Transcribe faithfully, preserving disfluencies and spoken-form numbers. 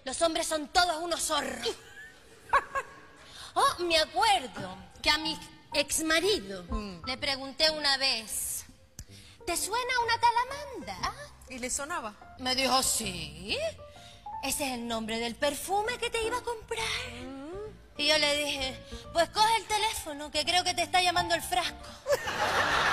los hombres son todos unos zorros. Oh, me acuerdo que a mi exmarido mm. le pregunté una vez, ¿te suena una tal Amanda? ¿Y le sonaba? Me dijo, sí. Ese es el nombre del perfume que te iba a comprar. Mm. Y yo le dije, pues coge el teléfono, que creo que te está llamando el frasco.